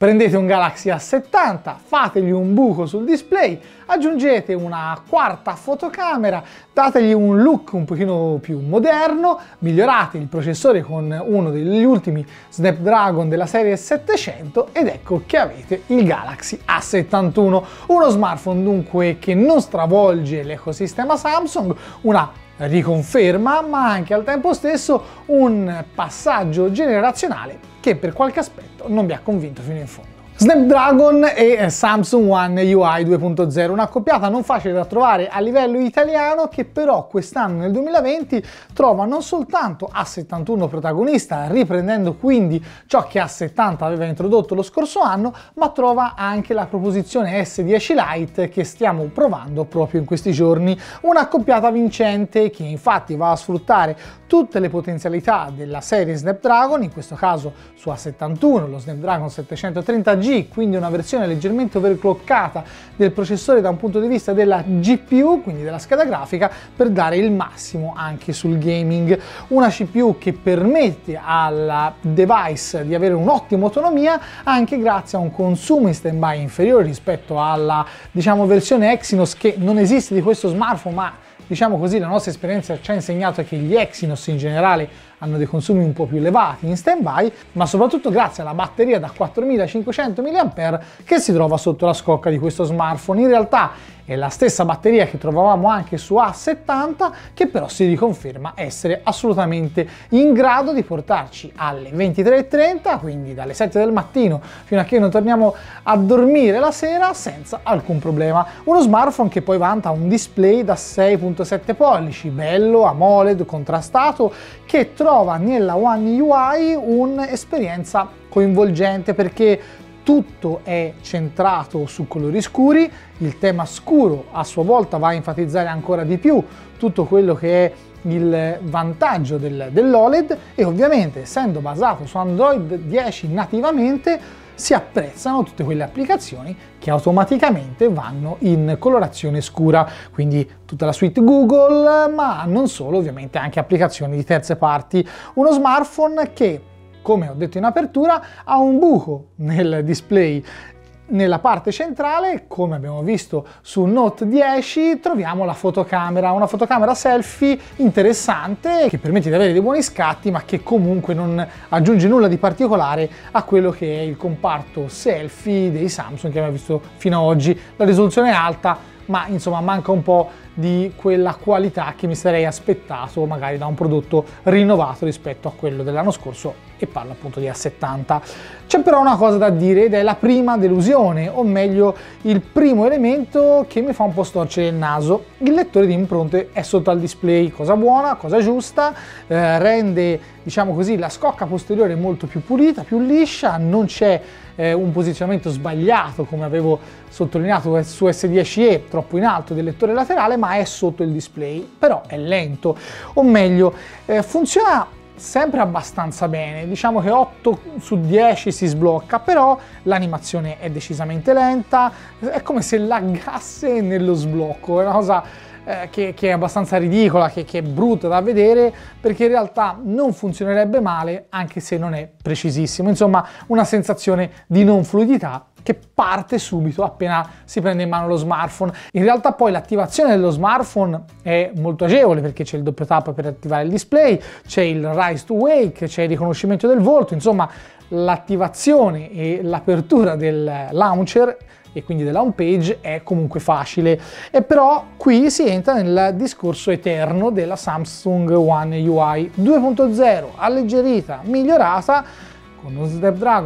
Prendete un Galaxy A70, fategli un buco sul display, aggiungete una quarta fotocamera, dategli un look un pochino più moderno, migliorate il processore con uno degli ultimi Snapdragon della serie 700 ed ecco che avete il Galaxy A71, uno smartphone dunque che non stravolge l'ecosistema Samsung, una riconferma ma anche al tempo stesso un passaggio generazionale che per qualche aspetto non mi ha convinto fino in fondo. Snapdragon e Samsung One UI 2.0, un'accoppiata non facile da trovare a livello italiano che però quest'anno nel 2020 trova non soltanto A71 protagonista, riprendendo quindi ciò che A70 aveva introdotto lo scorso anno, ma trova anche la proposizione S10 Lite che stiamo provando proprio in questi giorni, un'accoppiata vincente che infatti va a sfruttare tutte le potenzialità della serie Snapdragon, in questo caso su A71, lo Snapdragon 730G, quindi una versione leggermente overclockata del processore da un punto di vista della GPU, quindi della scheda grafica, per dare il massimo anche sul gaming. Una CPU che permette al device di avere un'ottima autonomia anche grazie a un consumo in stand-by inferiore rispetto alla, versione Exynos che non esiste di questo smartphone, ma diciamo così la nostra esperienza ci ha insegnato che gli Exynos in generale hanno dei consumi un po' più elevati in stand-by, ma soprattutto grazie alla batteria da 4500 mAh che si trova sotto la scocca di questo smartphone. In realtà è la stessa batteria che trovavamo anche su A70, che però si riconferma essere assolutamente in grado di portarci alle 23:30, quindi dalle 7 del mattino fino a che non torniamo a dormire la sera senza alcun problema. Uno smartphone che poi vanta un display da 6.7 pollici, bello, AMOLED, contrastato, che trova nella One UI un'esperienza coinvolgente perché tutto è centrato su colori scuri, il tema scuro a sua volta va a enfatizzare ancora di più tutto quello che è il vantaggio dell'OLED e ovviamente essendo basato su Android 10 nativamente si apprezzano tutte quelle applicazioni che automaticamente vanno in colorazione scura, quindi tutta la suite Google, ma non solo, ovviamente anche applicazioni di terze parti. Uno smartphone che, come ho detto in apertura, ha un buco nel display nella parte centrale. Come abbiamo visto su Note 10 troviamo la fotocamera, una fotocamera selfie interessante che permette di avere dei buoni scatti ma che comunque non aggiunge nulla di particolare a quello che è il comparto selfie dei Samsung che abbiamo visto fino ad oggi. La risoluzione è alta ma insomma manca un po' di quella qualità che mi sarei aspettato magari da un prodotto rinnovato rispetto a quello dell'anno scorso e parlo appunto di A70. C'è però una cosa da dire ed è la prima delusione, o meglio il primo elemento che mi fa un po' storcere il naso. Il lettore di impronte è sotto al display, cosa buona, cosa giusta, rende diciamo così la scocca posteriore molto più pulita, più liscia, non c'è un posizionamento sbagliato come avevo sottolineato su S10e troppo in alto del lettore laterale, ma è sotto il display, però è lento, o meglio funziona sempre abbastanza bene, diciamo che 8 su 10 si sblocca, però l'animazione è decisamente lenta, è come se laggasse nello sblocco, è una cosa che è abbastanza ridicola, che è brutta da vedere, perché in realtà non funzionerebbe male anche se non è precisissimo, insomma una sensazione di non fluidità che parte subito appena si prende in mano lo smartphone. In realtà poi l'attivazione dello smartphone è molto agevole perché c'è il doppio tap per attivare il display, c'è il Rise to Wake, c'è il riconoscimento del volto, insomma l'attivazione e l'apertura del launcher e quindi della home page è comunque facile, e però qui si entra nel discorso eterno della Samsung One UI 2.0 alleggerita, migliorata con uno Snapdragon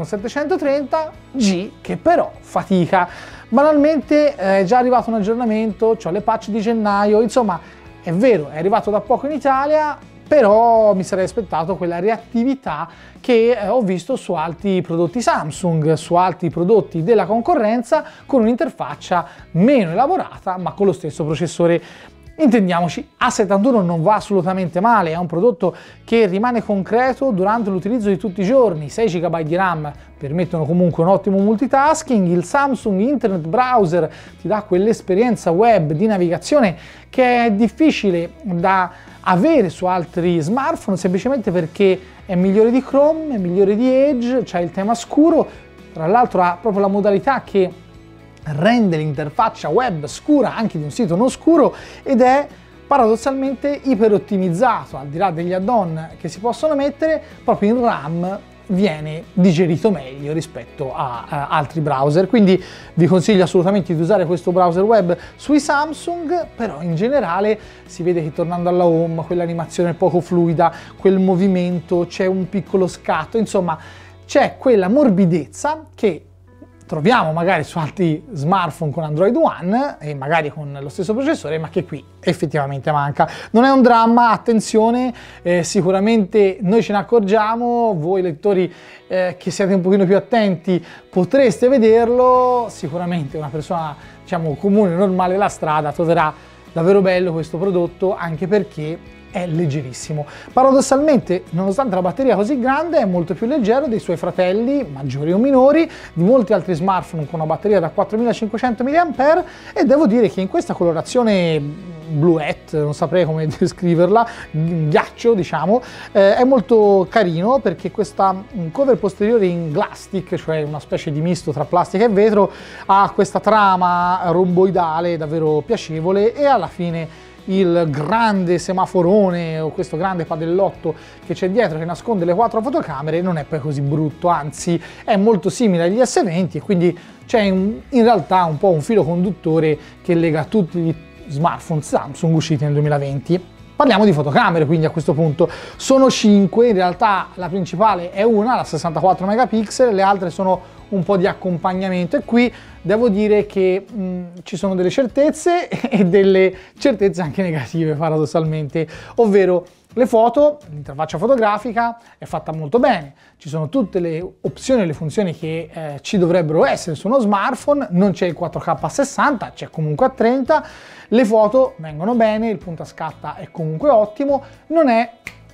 730G che però fatica. Banalmente è già arrivato un aggiornamento, cioè le patch di gennaio, insomma è vero, è arrivato da poco in Italia, però mi sarei aspettato quella reattività che ho visto su altri prodotti Samsung, su altri prodotti della concorrenza, con un'interfaccia meno elaborata ma con lo stesso processore. Intendiamoci, A71 non va assolutamente male, è un prodotto che rimane concreto durante l'utilizzo di tutti i giorni, 6 GB di RAM permettono comunque un ottimo multitasking, il Samsung Internet Browser ti dà quell'esperienza web di navigazione che è difficile da avere su altri smartphone semplicemente perché è migliore di Chrome, è migliore di Edge, c'è il tema scuro, tra l'altro ha proprio la modalità che rende l'interfaccia web scura anche di un sito non scuro ed è paradossalmente iper ottimizzato, al di là degli add-on che si possono mettere, proprio in RAM viene digerito meglio rispetto a altri browser, quindi vi consiglio assolutamente di usare questo browser web sui Samsung, però in generale si vede che tornando alla home quell'animazione poco fluida, quel movimento, c'è un piccolo scatto, insomma c'è quella morbidezza che troviamo magari su altri smartphone con Android One e magari con lo stesso processore, ma che qui effettivamente manca. Non è un dramma, attenzione, sicuramente noi ce ne accorgiamo, voi lettori che siete un pochino più attenti potreste vederlo, sicuramente una persona diciamo comune, normale della strada troverà davvero bello questo prodotto, anche perché è leggerissimo. Paradossalmente, nonostante la batteria così grande, è molto più leggero dei suoi fratelli, maggiori o minori, di molti altri smartphone con una batteria da 4500 mAh, e devo dire che in questa colorazione bluette, non saprei come descriverla, ghiaccio diciamo, è molto carino perché questa cover posteriore in Glastic, cioè una specie di misto tra plastica e vetro, ha questa trama romboidale davvero piacevole e alla fine il grande semaforone o questo grande padellotto che c'è dietro che nasconde le 4 fotocamere non è poi così brutto, anzi è molto simile agli S20 e quindi c'è in realtà un po' un filo conduttore che lega tutti gli smartphone Samsung usciti nel 2020. Parliamo di fotocamere, quindi a questo punto sono 5, in realtà la principale è una, la 64 megapixel, le altre sono un po' di accompagnamento e qui devo dire che ci sono delle certezze e delle certezze anche negative paradossalmente, ovvero le foto, l'interfaccia fotografica è fatta molto bene, ci sono tutte le opzioni e le funzioni che ci dovrebbero essere su uno smartphone, non c'è il 4K a 60, c'è comunque a 30, le foto vengono bene, il punta scatta è comunque ottimo, non è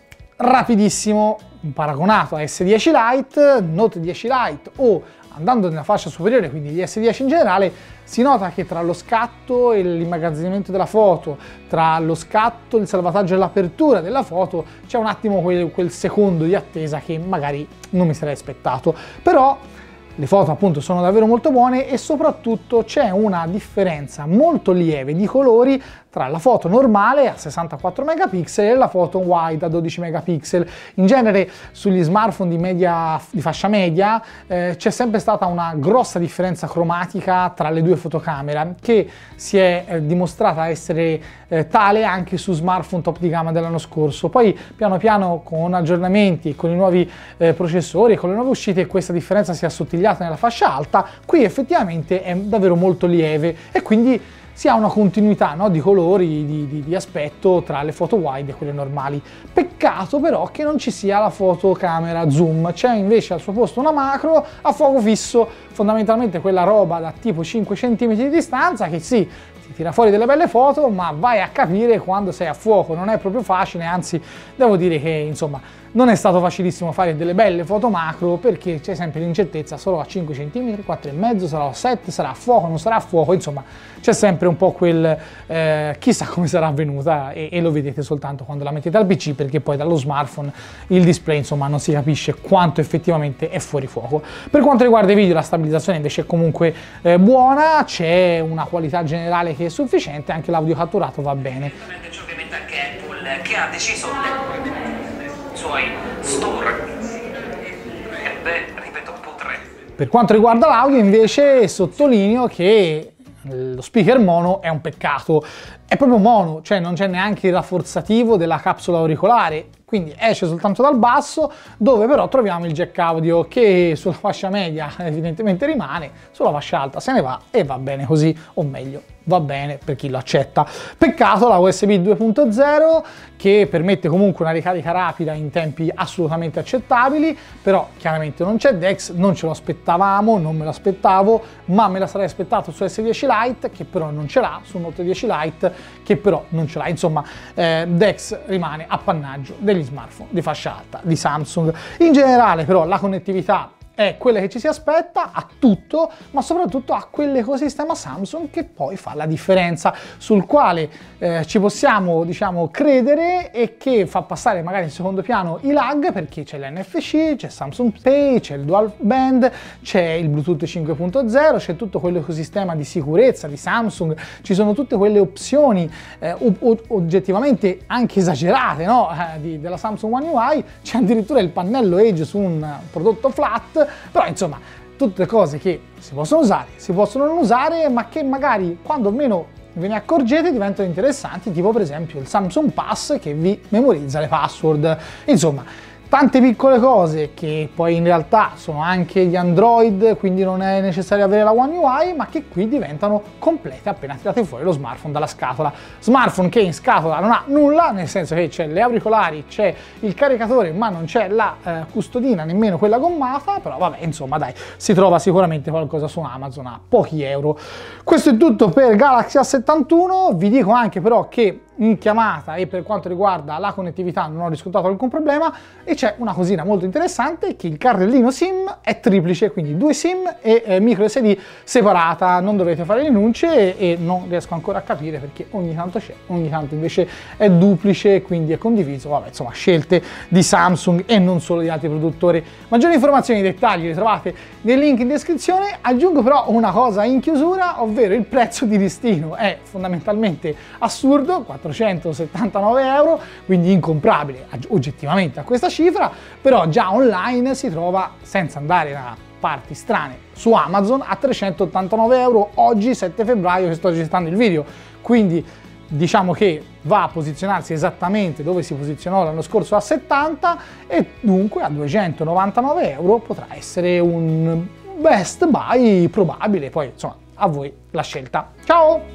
rapidissimo paragonato a S10 Lite, Note 10 Lite o andando nella fascia superiore, quindi gli S10 in generale, si nota che tra lo scatto e l'immagazzinamento della foto, tra lo scatto, il salvataggio e l'apertura della foto, c'è un attimo quel secondo di attesa che magari non mi sarei aspettato. Però le foto appunto sono davvero molto buone e soprattutto c'è una differenza molto lieve di colori tra la foto normale a 64 megapixel e la foto wide a 12 megapixel. In genere sugli smartphone di fascia media c'è sempre stata una grossa differenza cromatica tra le due fotocamere che si è dimostrata essere tale anche su smartphone top di gamma dell'anno scorso. Poi piano piano con aggiornamenti, con i nuovi processori e con le nuove uscite questa differenza si è assottigliata nella fascia alta, qui effettivamente è davvero molto lieve e quindi si ha una continuità, no, di colori, di aspetto tra le foto wide e quelle normali. Peccato però che non ci sia la fotocamera zoom, c'è invece al suo posto una macro a fuoco fisso, fondamentalmente quella roba da tipo 5 cm di distanza che sì, ti tira fuori delle belle foto, ma vai a capire quando sei a fuoco, non è proprio facile, anzi devo dire che insomma non è stato facilissimo fare delle belle foto macro perché c'è sempre l'incertezza, solo a 5 cm, 4,5, sarà a 7, sarà a fuoco, non sarà a fuoco, insomma c'è sempre un po' quel chissà come sarà avvenuta e lo vedete soltanto quando la mettete al PC perché poi dallo smartphone il display insomma non si capisce quanto effettivamente è fuori fuoco. Per quanto riguarda i video la stabilizzazione invece è comunque buona, c'è una qualità generale che è sufficiente, anche l'audio catturato va bene. C'è ovviamente anche Apple che ha deciso suoi store ripeto potrebbe. Per quanto riguarda l'audio invece sottolineo che lo speaker mono è un peccato, è proprio mono, cioè non c'è neanche il rafforzativo della capsula auricolare, quindi esce soltanto dal basso, dove però troviamo il jack audio che sulla fascia media evidentemente rimane, sulla fascia alta se ne va e va bene così, o meglio va bene per chi lo accetta. Peccato la USB 2.0 che permette comunque una ricarica rapida in tempi assolutamente accettabili, però chiaramente non c'è DeX, non ce lo aspettavamo, non me lo aspettavo, ma me la sarei aspettato su S10 Lite che però non ce l'ha, su Note 10 Lite che però non ce l'ha, insomma DeX rimane appannaggio degli smartphone di fascia alta di Samsung. In generale però la connettività è quella che ci si aspetta, a tutto, ma soprattutto a quell'ecosistema Samsung che poi fa la differenza, sul quale ci possiamo, diciamo, credere e che fa passare magari in secondo piano i lag, perché c'è l'NFC, c'è Samsung Pay, c'è il Dual Band, c'è il Bluetooth 5.0, c'è tutto quell'ecosistema di sicurezza di Samsung, ci sono tutte quelle opzioni oggettivamente anche esagerate, no? Della Samsung One UI, c'è addirittura il pannello Edge su un prodotto flat, però insomma tutte cose che si possono usare, si possono non usare, ma che magari quando meno ve ne accorgete diventano interessanti, tipo per esempio il Samsung Pass che vi memorizza le password. Insomma, tante piccole cose che poi in realtà sono anche gli Android, quindi non è necessario avere la One UI, ma che qui diventano complete appena tirate fuori lo smartphone dalla scatola. Smartphone che in scatola non ha nulla, nel senso che c'è le auricolari, c'è il caricatore, ma non c'è la custodina, nemmeno quella gommata, però vabbè, insomma dai, si trova sicuramente qualcosa su Amazon a pochi euro. Questo è tutto per Galaxy A71, vi dico anche però che in chiamata e per quanto riguarda la connettività non ho riscontrato alcun problema, e c'è una cosina molto interessante, che il cartellino SIM è triplice, quindi 2 SIM e micro SD separata, non dovete fare l'inunce e non riesco ancora a capire perché ogni tanto c'è, ogni tanto invece è duplice, quindi è condiviso. Vabbè, insomma, scelte di Samsung e non solo di altri produttori. Maggiori informazioni e dettagli li trovate nei link in descrizione. Aggiungo però una cosa in chiusura, ovvero il prezzo di listino è fondamentalmente assurdo, 479 euro, quindi incomprabile oggettivamente a questa cifra, però già online si trova, senza andare da parti strane, su Amazon a 389 euro oggi 7 febbraio che sto registrando il video, quindi diciamo che va a posizionarsi esattamente dove si posizionò l'anno scorso a 70, e dunque a 299 euro potrà essere un best buy probabile, poi insomma a voi la scelta. Ciao!